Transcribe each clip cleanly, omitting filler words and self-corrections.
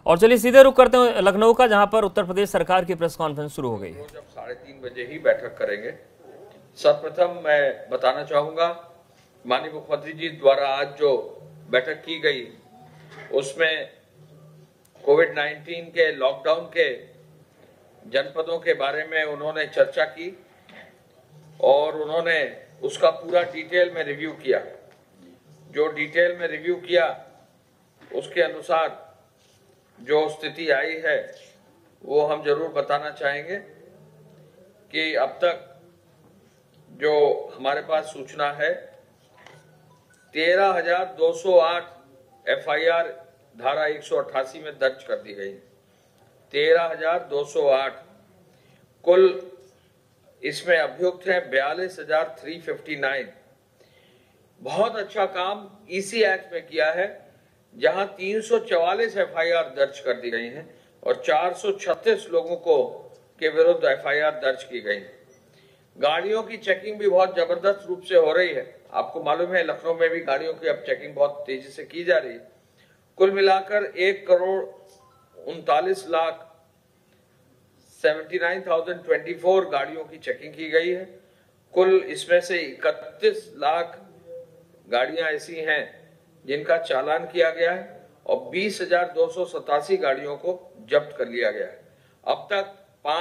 और चलिए सीधे रुख करते हैं लखनऊ का, जहां पर उत्तर प्रदेश सरकार की प्रेस कॉन्फ्रेंस शुरू हो गई है। जब 3:30 बजे ही बैठक करेंगे। सर्वप्रथम मैं बताना चाहूंगा, माननीय मुख्यमंत्री जी द्वारा आज जो बैठक की गई उसमें कोविड-19 के लॉकडाउन के जनपदों के बारे में उन्होंने चर्चा की और उन्होंने उसका पूरा डिटेल में रिव्यू किया। जो डिटेल में रिव्यू किया उसके अनुसार जो स्थिति आई है वो हम जरूर बताना चाहेंगे कि अब तक जो हमारे पास सूचना है 13,208 FIR धारा 188 में दर्ज कर दी गई। 13,208 कुल इसमें अभियुक्त हैं 42,359। बहुत अच्छा काम इसी एक्ट में किया है, जहां 344 FIR दर्ज कर दी गई हैं और 436 लोगों को के विरुद्ध FIR दर्ज की गई। गाड़ियों की चेकिंग भी बहुत जबरदस्त रूप से हो रही है। आपको मालूम है लखनऊ में भी गाड़ियों की अब चेकिंग बहुत तेजी से की जा रही है। कुल मिलाकर 1,39,79,024 गाड़ियों की चेकिंग की गई है। कुल इसमें से 31 लाख गाड़ियां ऐसी हैं जिनका चालान किया गया है और 20,287 गाड़ियों को जब्त कर लिया गया है। अब तक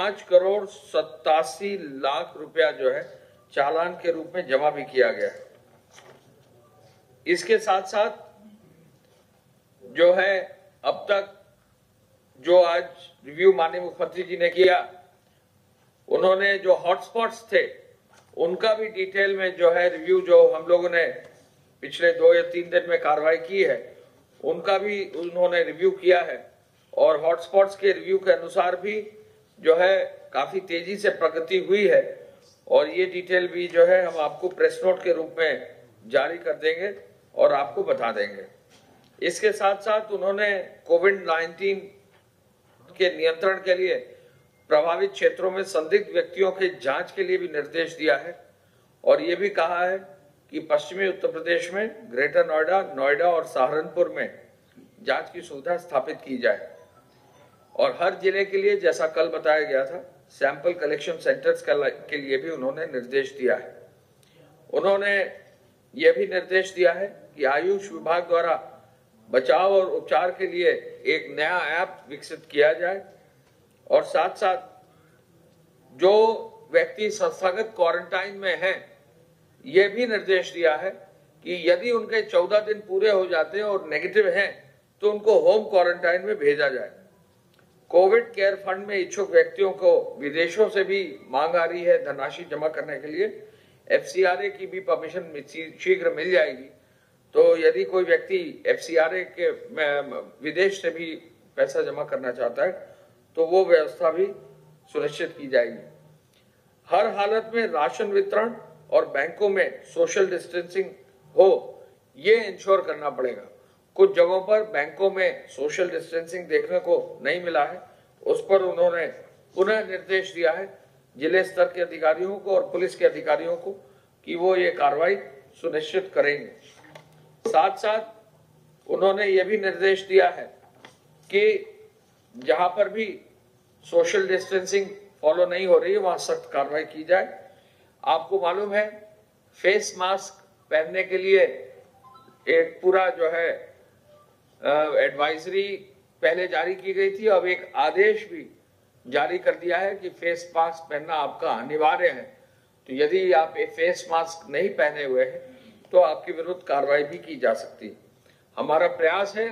5,87,00,000 रुपया जो है चालान के रूप में जमा भी किया गया है। इसके साथ साथ जो है अब तक जो आज रिव्यू माननीय मुख्यमंत्री जी ने किया, उन्होंने जो हॉटस्पॉट्स थे उनका भी डिटेल में जो है रिव्यू जो हम लोगों ने पिछले 2 या 3 दिन में कार्रवाई की है उनका भी उन्होंने रिव्यू किया है और हॉटस्पॉट्स के रिव्यू के अनुसार भी जो है काफी तेजी से प्रगति हुई है और ये डिटेल भी जो है हम आपको प्रेस नोट के रूप में जारी कर देंगे और आपको बता देंगे। इसके साथ साथ उन्होंने कोविड-19 के नियंत्रण के लिए प्रभावित क्षेत्रों में संदिग्ध व्यक्तियों के जांच के लिए भी निर्देश दिया है और ये भी कहा है कि पश्चिमी उत्तर प्रदेश में ग्रेटर नोएडा, नोएडा और सहारनपुर में जांच की सुविधा स्थापित की जाए और हर जिले के लिए, जैसा कल बताया गया था, सैंपल कलेक्शन सेंटर्स के लिए भी उन्होंने निर्देश दिया है। उन्होंने यह भी निर्देश दिया है कि आयुष विभाग द्वारा बचाव और उपचार के लिए एक नया ऐप विकसित किया जाए और साथ साथ जो व्यक्ति संस्थागत क्वारंटाइन में हैं, यह भी निर्देश दिया है कि यदि उनके 14 दिन पूरे हो जाते हैं और नेगेटिव हैं तो उनको होम क्वारंटाइन में भेजा जाए। कोविड केयर फंड में इच्छुक व्यक्तियों को विदेशों से भी मांग आ रही है धनराशि जमा करने के लिए। FCRA की भी परमिशन शीघ्र मिल जाएगी, तो यदि कोई व्यक्ति FCRA के विदेश से भी पैसा जमा करना चाहता है तो वो व्यवस्था भी सुनिश्चित की जाएगी। हर हालत में राशन वितरण और बैंकों में सोशल डिस्टेंसिंग हो, ये इंश्योर करना पड़ेगा। कुछ जगहों पर बैंकों में सोशल डिस्टेंसिंग देखने को नहीं मिला है, उस पर उन्होंने पुनः निर्देश दिया है जिले स्तर के अधिकारियों को और पुलिस के अधिकारियों को कि वो ये कार्रवाई सुनिश्चित करेंगे। साथ साथ उन्होंने ये भी निर्देश दिया है कि जहां पर भी सोशल डिस्टेंसिंग फॉलो नहीं हो रही है वहां सख्त कार्रवाई की जाए। आपको मालूम है फेस मास्क पहनने के लिए एक पूरा जो है एडवाइजरी पहले जारी की गई थी, अब एक आदेश भी जारी कर दिया है कि फेस मास्क पहनना आपका अनिवार्य है। तो यदि आप एक फेस मास्क नहीं पहने हुए हैं तो आपके विरुद्ध कार्रवाई भी की जा सकती है। हमारा प्रयास है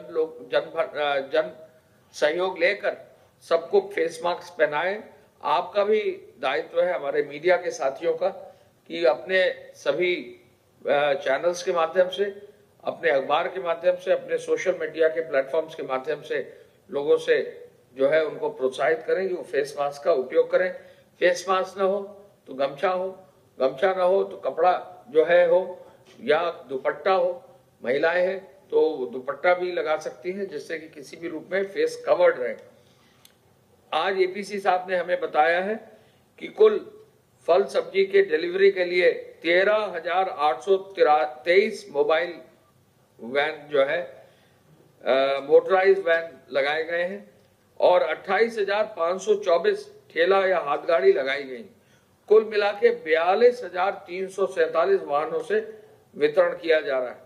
जन सहयोग लेकर सबको फेस मास्क पहनाएं। आपका भी दायित्व है, हमारे मीडिया के साथियों का, कि अपने सभी चैनल्स के माध्यम से, अपने अखबार के माध्यम से, अपने सोशल मीडिया के प्लेटफॉर्म्स के माध्यम से लोगों से जो है उनको प्रोत्साहित करें कि वो फेस मास्क का उपयोग करें। फेस मास्क ना हो तो गमछा हो, गमछा ना हो तो कपड़ा जो है हो या दुपट्टा हो। महिलाएं हैं तो दुपट्टा भी लगा सकती हैं जिससे कि किसी भी रूप में फेस कवर्ड रहे। आज APC साहब ने हमें बताया है कि कुल फल सब्जी के डिलीवरी के लिए 13,823 मोबाइल वैन जो है मोटराइज वैन लगाए गए हैं और 28,524 ठेला या हाथगाड़ी लगाई गई। कुल मिला के 42,347 वाहनों से वितरण किया जा रहा है।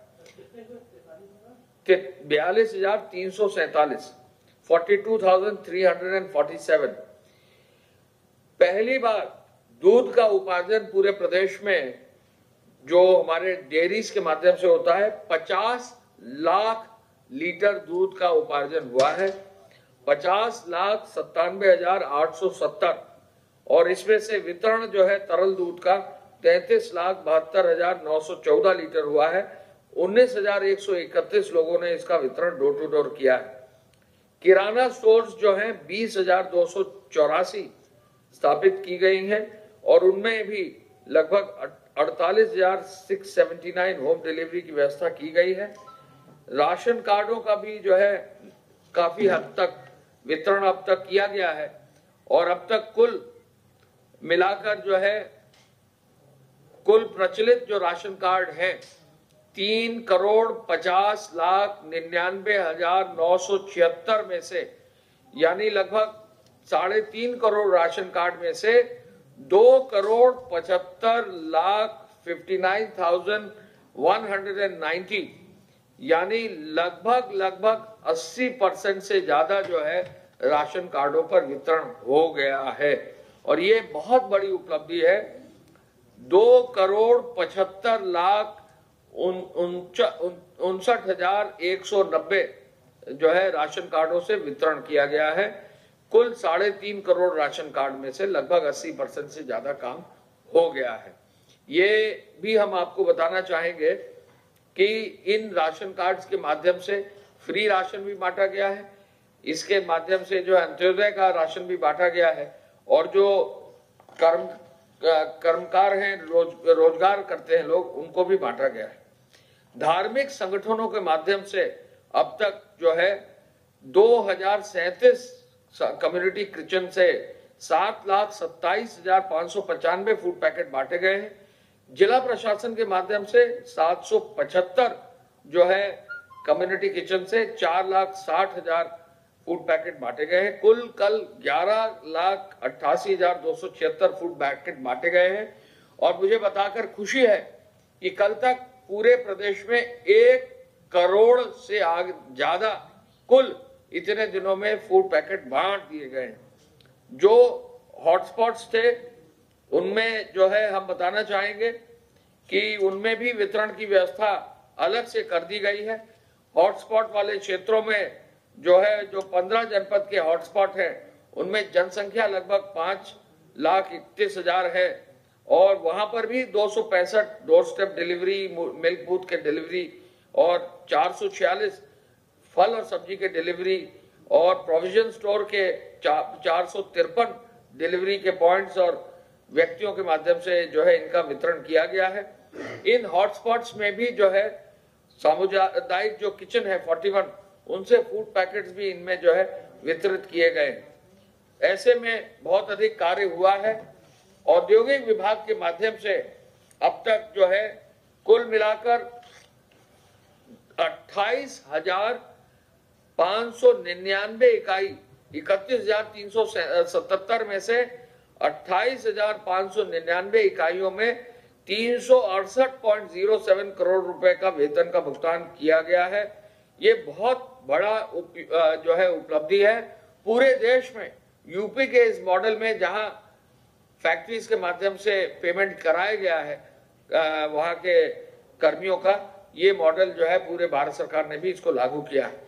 42,347, 42,347। पहली बार दूध का उपार्जन पूरे प्रदेश में जो हमारे डेयरीज के माध्यम से होता है, 50 लाख लीटर दूध का उपार्जन हुआ है, 50,97,870। और इसमें से वितरण जो है तरल दूध का 33,72,914 लीटर हुआ है। 19,131 लोगों ने इसका वितरण डोर टू डोर किया है। किराना स्टोर्स जो हैं 20,284 स्थापित की गई हैं और उनमें भी लगभग 48,679 होम डिलीवरी की व्यवस्था की गई है। राशन कार्डों का भी जो है काफी हद तक वितरण अब तक किया गया है और अब तक कुल मिलाकर जो है कुल प्रचलित जो राशन कार्ड हैं 3,50,99,976 में से, यानी लगभग 3.5 करोड़ राशन कार्ड में से 2,75,59,190 यानी लगभग 80% से ज्यादा जो है राशन कार्डों पर वितरण हो गया है। और ये बहुत बड़ी उपलब्धि है। 2,75,59,190 जो है राशन कार्डों से वितरण किया गया है। कुल 3.5 करोड़ राशन कार्ड में से लगभग 80% से ज्यादा काम हो गया है। ये भी हम आपको बताना चाहेंगे कि इन राशन कार्ड्स के माध्यम से फ्री राशन भी बांटा गया है। इसके माध्यम से जो अंत्योदय का राशन भी बांटा गया है और जो कर्मकार हैं, रोजगार करते हैं लोग, उनको भी बांटा गया है। धार्मिक संगठनों के माध्यम से अब तक जो है 2,037 कम्युनिटी किचन से 7,27,595 फूड पैकेट बांटे गए हैं। जिला प्रशासन के माध्यम से 775 जो है कम्युनिटी किचन से 4,60,000 फूड पैकेट बांटे गए हैं। कुल कल 11,88,276 फूड पैकेट बांटे गए हैं और मुझे बताकर खुशी है कि कल तक पूरे प्रदेश में 1 करोड़ से ज्यादा कुल इतने दिनों में फूड पैकेट बांट दिए गए हैं। जो हॉटस्पॉट्स थे उनमें जो है हम बताना चाहेंगे कि उनमें भी वितरण की व्यवस्था अलग से कर दी गई है। हॉटस्पॉट वाले क्षेत्रों में जो 15 जनपद के हॉटस्पॉट हैं उनमें जनसंख्या लगभग 5,31,000 है और वहां पर भी 265 door step delivery, milk booth के डिलीवरी और 446 फल और सब्जी के डिलीवरी और प्रोविजन स्टोर के 453 डिलीवरी के पॉइंट्स और व्यक्तियों के माध्यम से जो है इनका वितरण किया गया है। इन हॉटस्पॉट्स में भी जो है सामुदायिक जो किचन है 41, उनसे फूड पैकेट्स भी इनमें जो है वितरित किए गए। ऐसे में बहुत अधिक कार्य हुआ है। औद्योगिक विभाग के माध्यम से अब तक जो है कुल मिलाकर 28,599 इकाई, 31,377 में से 28,599 इकाइयों में 368.07 करोड़ रुपए का वेतन का भुगतान किया गया है। ये बहुत बड़ा जो है उपलब्धि है। पूरे देश में यूपी के इस मॉडल में जहां फैक्ट्रीज के माध्यम से पेमेंट कराया गया है वहां के कर्मियों का, ये मॉडल जो है पूरे भारत सरकार ने भी इसको लागू किया है।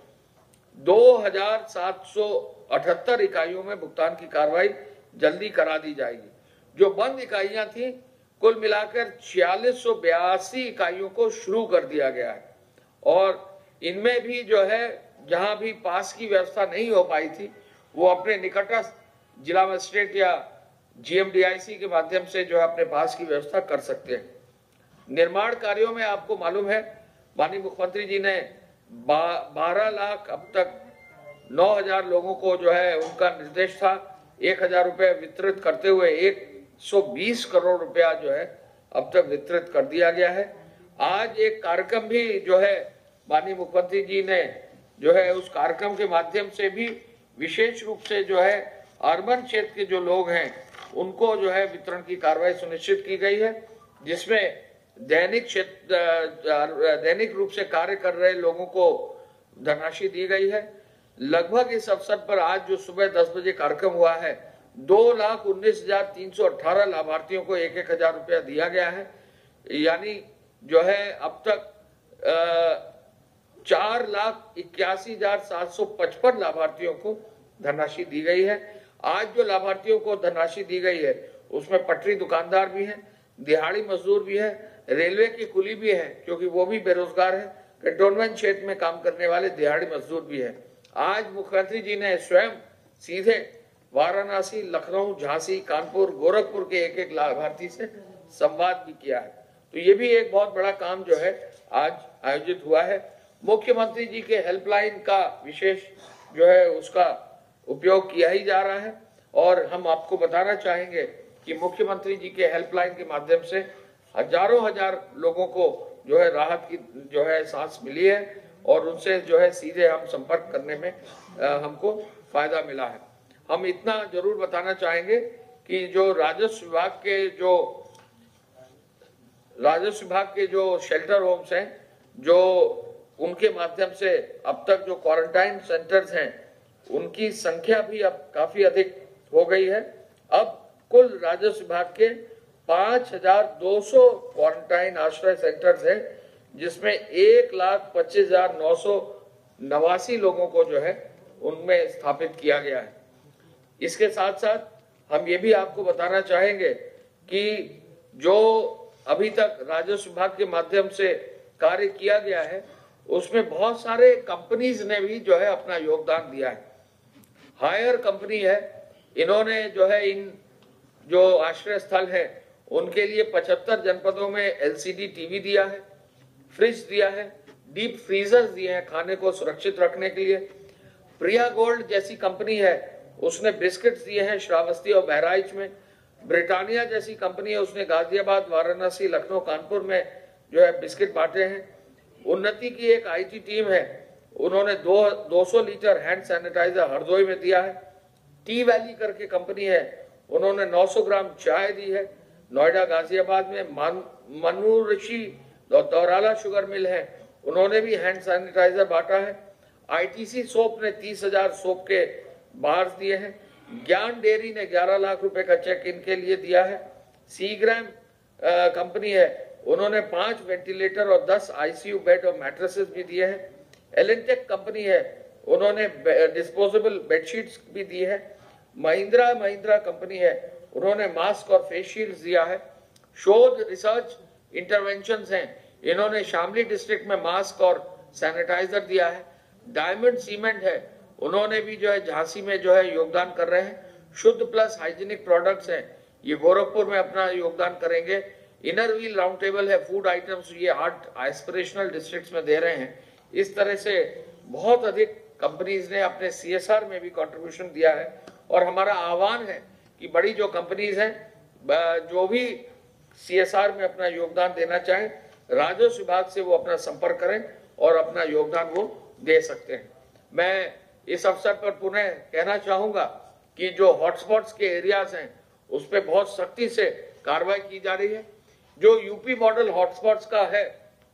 2,778 इकाइयों में भुगतान की कार्रवाई जल्दी करा दी जाएगी। जो बंद इकाइयां थी कुल मिलाकर 4682 इकाइयों को शुरू कर दिया गया है और इनमें भी जो है जहां भी पास की व्यवस्था नहीं हो पाई थी वो अपने निकटस्थ जिला मजिस्ट्रेट या GMDIC के माध्यम से जो है अपने पास की व्यवस्था कर सकते हैं। निर्माण कार्यों में आपको मालूम है माननीय मुख्यमंत्री जी ने 12 लाख अब तक 9,000 लोगों को जो है उनका निर्देश था 1,000 रुपए वितरित करते हुए 120 करोड़ रुपया जो है अब तक वितरित कर दिया गया है। आज एक कार्यक्रम भी जो है माननीय मुख्यमंत्री जी ने जो है उस कार्यक्रम के माध्यम से भी विशेष रूप से जो है अर्बन क्षेत्र के जो लोग हैं उनको जो है वितरण की कार्रवाई सुनिश्चित की गई है, जिसमें दैनिक रूप से कार्य कर रहे लोगों को धनराशि दी गई है। लगभग इस अवसर पर आज जो सुबह 10 बजे कार्यक्रम हुआ है 2,19,318 लाभार्थियों को 1,000 रुपया दिया गया है। यानी जो है अब तक 4,81,755 लाभार्थियों को धनराशि दी गई है। आज जो लाभार्थियों को धनराशि दी गई है उसमें पटरी दुकानदार भी हैं, दिहाड़ी मजदूर भी है, रेलवे की कुली भी है क्योंकि वो भी बेरोजगार है, कंटोनमेंट क्षेत्र में काम करने वाले दिहाड़ी मजदूर भी है। आज मुख्यमंत्री जी ने स्वयं सीधे वाराणसी, लखनऊ, झांसी, कानपुर, गोरखपुर के एक लाभार्थी से संवाद भी किया है। तो ये भी एक बहुत बड़ा काम जो है आज आयोजित हुआ है। मुख्यमंत्री जी के हेल्पलाइन का विशेष जो है उसका उपयोग किया ही जा रहा है और हम आपको बताना चाहेंगे कि मुख्यमंत्री जी के हेल्पलाइन के माध्यम से हजारों हजार लोगों को जो है राहत की जो है सांस मिली है और उनसे जो है सीधे हम संपर्क करने में हमको फायदा मिला है। हम इतना जरूर बताना चाहेंगे कि जो राजस्व विभाग के जो शेल्टर होम्स हैं, जो उनके माध्यम से अब तक जो क्वारंटाइन सेंटर्स हैं उनकी संख्या भी अब काफी अधिक हो गई है। अब कुल राजस्व विभाग के 5,200 क्वारंटाइन आश्रय सेंटर्स हैं, जिसमें 1,25,989 लोगों को जो है उनमें स्थापित किया गया है। इसके साथ साथ हम ये भी आपको बताना चाहेंगे कि जो अभी तक राजस्व विभाग के माध्यम से कार्य किया गया है उसमें बहुत सारे कंपनीज ने भी जो है अपना योगदान दिया है। हायर कंपनी है, इन्होंने जो है इन जो आश्रय स्थल है उनके लिए 75 जनपदों में एलसीडी टीवी दिया है, फ्रिज दिया है, डीप फ्रीजर्स दिए हैं खाने को सुरक्षित रखने के लिए। प्रिया गोल्ड जैसी कंपनी है उसने बिस्किट्स दिए हैं श्रावस्ती और बहराइच में। ब्रिटानिया जैसी कंपनी है उसने गाजियाबाद, वाराणसी, लखनऊ, कानपुर में जो है बिस्किट बांटे हैं। उन्नति की एक आईटी टीम है, उन्होंने 200 लीटर हैंड सैनिटाइजर हरदोई में दिया है। टी वैली करके कंपनी है, उन्होंने 900 ग्राम चाय दी है। नोएडा, गाजियाबाद में मनु ऋषि दौराला शुगर मिल है, उन्होंने भी हैंड सैनिटाइजर बांटा है। आईटीसी सोप ने 30,000 सोप के बार्स दिए हैं। ज्ञान डेयरी ने 11 लाख रुपए का चेक इनके लिए दिया है। सीग्राम कंपनी है, उन्होंने 5 वेंटिलेटर और 10 आईसीयू बेड और मैट्रेसेस भी दिए हैं। एलेंटेक कंपनी है, उन्होंने डिस्पोजेबल बेडशीट्स भी दी है। महिंद्रा कंपनी है, उन्होंने मास्क और फेस शील्ड दिया है। शोध रिसर्च इंटरवेंशंस हैं, इन्होंने शामली डिस्ट्रिक्ट में मास्क और सैनिटाइजर दिया है। डायमंड सीमेंट है, उन्होंने भी जो है झांसी में जो है योगदान कर रहे हैं। शुद्ध प्लस हाइजीनिक प्रोडक्ट्स हैं, ये गोरखपुर में अपना योगदान करेंगे। इनर व्हील राउंड टेबल है, फूड आइटम्स ये 8 एस्पिरेशनल डिस्ट्रिक्ट्स में दे रहे हैं। इस तरह से बहुत अधिक कंपनीज ने अपने सीएसआर में भी कंट्रीब्यूशन दिया है और हमारा आह्वान है कि बड़ी जो कंपनीज हैं जो भी सीएसआर में अपना योगदान देना चाहें, राजस्व विभाग से वो अपना संपर्क करें और अपना योगदान वो दे सकते हैं। मैं इस अवसर पर पुनः कहना चाहूंगा कि जो हॉटस्पॉट्स के एरियाज हैं उस पर बहुत सख्ती से कार्रवाई की जा रही है। जो यूपी मॉडल हॉटस्पॉट्स का है,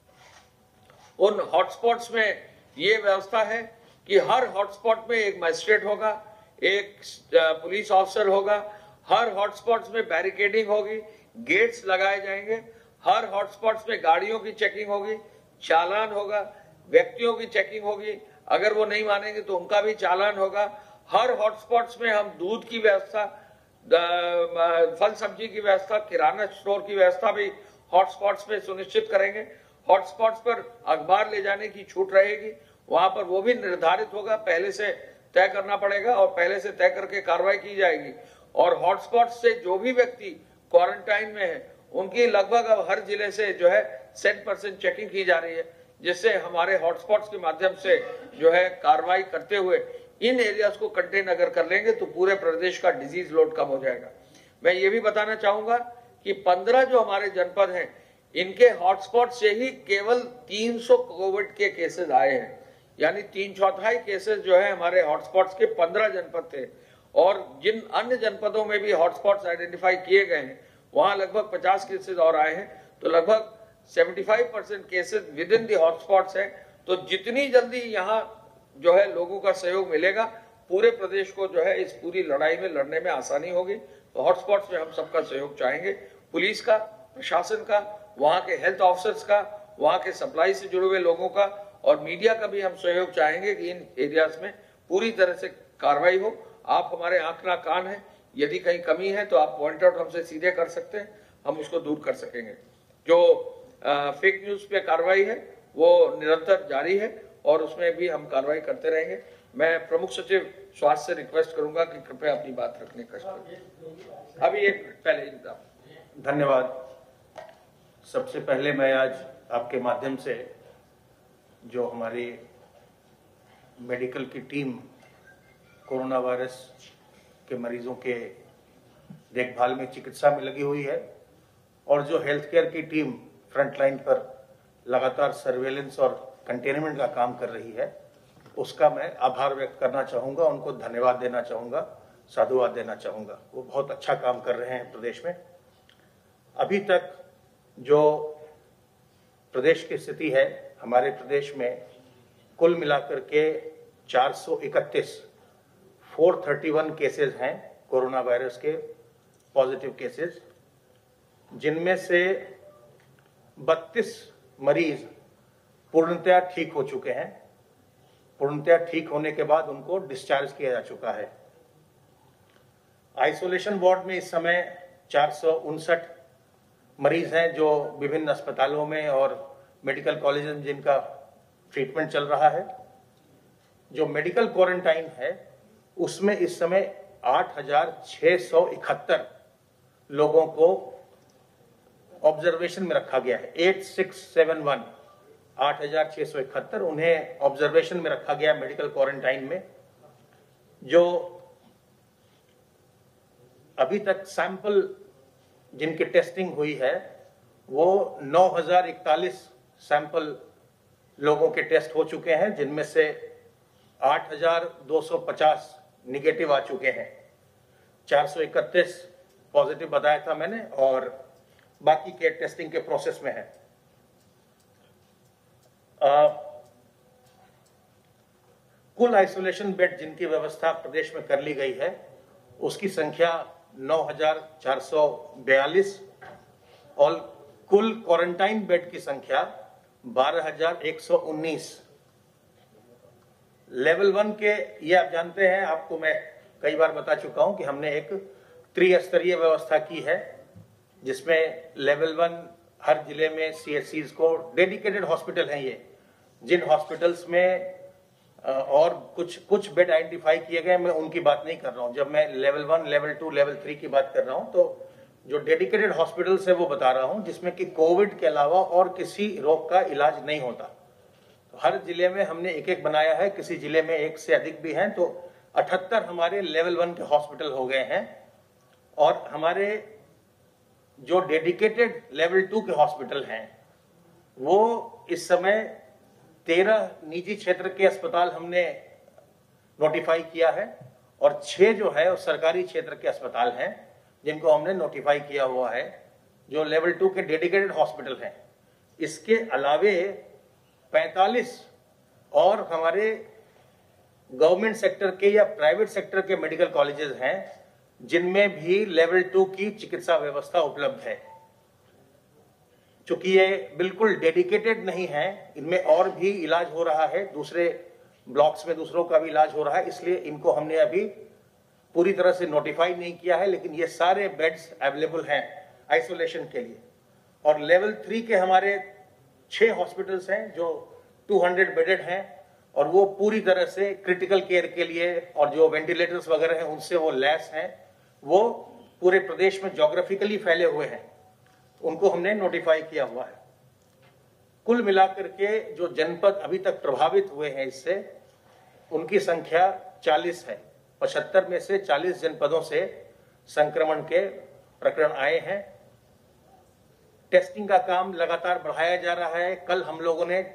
उन हॉटस्पॉट्स में ये व्यवस्था है कि हर हॉटस्पॉट में एक मजिस्ट्रेट होगा, एक पुलिस ऑफिसर होगा, हर हॉटस्पॉट्स में बैरिकेडिंग होगी, गेट्स लगाए जाएंगे, हर हॉटस्पॉट्स में गाड़ियों की चेकिंग होगी, चालान होगा, व्यक्तियों की चेकिंग होगी, अगर वो नहीं मानेंगे तो उनका भी चालान होगा। हर हॉटस्पॉट्स में हम दूध की व्यवस्था, फल सब्जी की व्यवस्था, किराना स्टोर की व्यवस्था भी हॉटस्पॉट्स में सुनिश्चित करेंगे। हॉटस्पॉट्स पर अखबार ले जाने की छूट रहेगी, वहां पर वो भी निर्धारित होगा, पहले से तय करना पड़ेगा और पहले से तय करके कार्रवाई की जाएगी। और हॉटस्पॉट्स से जो भी व्यक्ति क्वारंटाइन में है उनकी लगभग अब हर जिले से जो है 100% चेकिंग की जा रही है, जिससे हमारे हॉटस्पॉट्स के माध्यम से जो है कार्रवाई करते हुए इन एरियाज को कंटेन अगर कर लेंगे तो पूरे प्रदेश का डिजीज लोड कम हो जाएगा। मैं ये भी बताना चाहूंगा कि 15 जो हमारे जनपद हैं इनके हॉटस्पॉट से ही केवल 300 कोविड के केसेस आए हैं। यानी 3/4 केसेस जो है हमारे हॉटस्पॉट्स के 15 जनपद थे, और जिन अन्य जनपदों में भी हॉटस्पॉट्स आइडेंटिफाई किए गए हैं वहां लगभग 50 केसेस और आए हैं, तो लगभग 75% cases within the hotspots है। तो जितनी जल्दी यहाँ जो है लोगों का सहयोग मिलेगा, पूरे प्रदेश को जो है इस पूरी लड़ाई में लड़ने में आसानी होगी। तो हॉटस्पॉट्स में हम सबका सहयोग चाहेंगे, पुलिस का, प्रशासन का, वहाँ के हेल्थ ऑफिसर्स का, वहाँ के सप्लाई से जुड़े हुए लोगों का, और मीडिया का भी हम सहयोग चाहेंगे कि इन एरियाज में पूरी तरह से कार्रवाई हो। आप हमारे आंख ना कान हैं, यदि कहीं कमी है तो आप पॉइंट आउट हमसे सीधे कर सकते हैं, हम उसको दूर कर सकेंगे। जो फेक न्यूज पे कार्रवाई है वो निरंतर जारी है और उसमें भी हम कार्रवाई करते रहेंगे। मैं प्रमुख सचिव स्वास्थ्य से रिक्वेस्ट करूंगा कि कृपया अपनी बात रखने का करें। अभी एक मिनट पहले इंतजाम। धन्यवाद। सबसे पहले मैं आज आपके माध्यम से जो हमारी मेडिकल की टीम कोरोना वायरस के मरीजों के देखभाल में, चिकित्सा में लगी हुई है, और जो हेल्थ केयर की टीम फ्रंट लाइन पर लगातार सर्वेलेंस और कंटेनमेंट का काम कर रही है, उसका मैं आभार व्यक्त करना चाहूँगा, उनको धन्यवाद देना चाहूँगा, साधुवाद देना चाहूँगा। वो बहुत अच्छा काम कर रहे हैं प्रदेश में। अभी तक जो प्रदेश की स्थिति है, हमारे प्रदेश में कुल मिलाकर के 431 केसेस हैं कोरोना वायरस के पॉजिटिव केसेस, जिनमें से 32 मरीज पूर्णतया ठीक हो चुके हैं। पूर्णतया ठीक होने के बाद उनको डिस्चार्ज किया जा चुका है। आइसोलेशन वार्ड में इस समय 459 मरीज हैं जो विभिन्न अस्पतालों में और मेडिकल कॉलेज में जिनका ट्रीटमेंट चल रहा है। जो मेडिकल क्वारंटाइन है उसमें इस समय 8,671 लोगों को ऑब्जर्वेशन में रखा गया है। 8671 8,671 उन्हें ऑब्जर्वेशन में रखा गया मेडिकल क्वारंटाइन में। जो अभी तक सैंपल जिनकी टेस्टिंग हुई है वो 9,041 सैंपल लोगों के टेस्ट हो चुके हैं, जिनमें से 8,250 निगेटिव आ चुके हैं। 431 पॉजिटिव बताया था मैंने, और बाकी के टेस्टिंग के प्रोसेस में है। कुल आइसोलेशन बेड जिनकी व्यवस्था प्रदेश में कर ली गई है उसकी संख्या 9,442 और कुल क्वारंटाइन बेड की संख्या 12,119। लेवल 1 के, ये आप जानते हैं, आपको मैं कई बार बता चुका हूं कि हमने एक त्रिस्तरीय व्यवस्था की है, जिसमें लेवल 1 हर जिले में CHCs को डेडिकेटेड हॉस्पिटल हैं। ये जिन हॉस्पिटल्स में और कुछ बेड आइडेंटिफाई किए गए, मैं उनकी बात नहीं कर रहा हूं। जब मैं लेवल 1, लेवल 2, लेवल 3 की बात कर रहा हूं तो जो डेडिकेटेड हॉस्पिटल्स है वो बता रहा हूं, जिसमें कि कोविड के अलावा और किसी रोग का इलाज नहीं होता। तो हर जिले में हमने एक बनाया है, किसी जिले में एक से अधिक भी हैं, तो 78 हमारे लेवल 1 के हॉस्पिटल हो गए हैं। और हमारे जो डेडिकेटेड लेवल 2 के हॉस्पिटल हैं वो इस समय 13 निजी क्षेत्र के अस्पताल हमने नोटिफाई किया है, और 6 जो है वो सरकारी क्षेत्र के अस्पताल हैं जिनको हमने नोटिफाई किया हुआ है, जो लेवल 2 के डेडिकेटेड हॉस्पिटल हैं। इसके अलावे 45 और हमारे गवर्नमेंट सेक्टर के या प्राइवेट सेक्टर के मेडिकल कॉलेजेस हैं जिनमें भी लेवल 2 की चिकित्सा व्यवस्था उपलब्ध है। चूंकि ये बिल्कुल डेडिकेटेड नहीं है, इनमें और भी इलाज हो रहा है, दूसरे ब्लॉक्स में दूसरों का भी इलाज हो रहा है, इसलिए इनको हमने अभी पूरी तरह से नोटिफाई नहीं किया है, लेकिन ये सारे बेड्स अवेलेबल हैं आइसोलेशन के लिए। और लेवल 3 के हमारे 6 हॉस्पिटल्स हैं जो 200 बेडेड हैं, और वो पूरी तरह से क्रिटिकल केयर के लिए, और जो वेंटिलेटर्स वगैरह हैं उनसे वो लैस हैं, वो पूरे प्रदेश में ज्योग्राफिकली फैले हुए हैं, उनको हमने नोटिफाई किया हुआ है। कुल मिलाकर के जो जनपद अभी तक प्रभावित हुए हैं इससे, उनकी संख्या 40 है। 75 में से 40 जनपदों से संक्रमण के प्रकरण आए हैं। टेस्टिंग का काम लगातार बढ़ाया जा रहा है। कल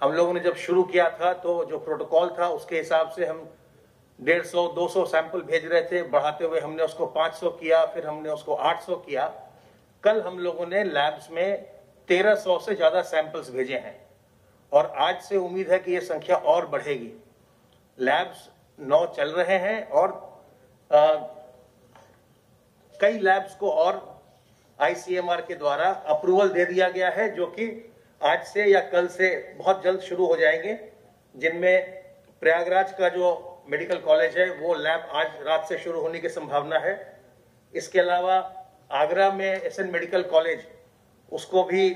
हम लोगों ने जब शुरू किया था तो जो प्रोटोकॉल था उसके हिसाब से हम 150-200 सैंपल भेज रहे थे, बढ़ाते हुए हमने उसको 500 किया, फिर हमने उसको 800 किया। कल हम लोगों ने लैब्स में 1300 से ज्यादा सैंपल्स भेजे हैं और आज से उम्मीद है कि ये संख्या और बढ़ेगी। लैब्स 9 चल रहे हैं और कई लैब्स को और आईसीएमआर के द्वारा अप्रूवल दे दिया गया है, जो कि आज से या कल से बहुत जल्द शुरू हो जाएंगे, जिनमें प्रयागराज का जो मेडिकल कॉलेज है वो लैब आज रात से शुरू होने की संभावना है। इसके अलावा आगरा में एसएन मेडिकल कॉलेज, उसको भी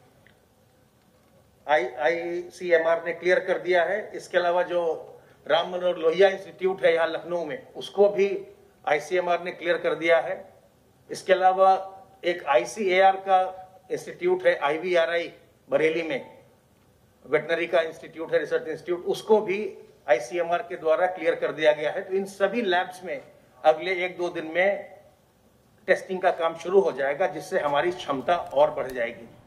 आईसीएमआर ने क्लियर कर दिया है। इसके अलावा जो राम मनोहर लोहिया इंस्टीट्यूट है यहाँ लखनऊ में, उसको भी आईसीएमआर ने क्लियर कर दिया है। इसके अलावा एक आईसीएआर का इंस्टीट्यूट है IVRI बरेली में, वेटनरी का इंस्टीट्यूट है, रिसर्च इंस्टीट्यूट, उसको भी आईसीएमआर के द्वारा क्लियर कर दिया गया है। तो इन सभी लैब्स में अगले 1-2 दिन में टेस्टिंग का काम शुरू हो जाएगा, जिससे हमारी क्षमता और बढ़ जाएगी।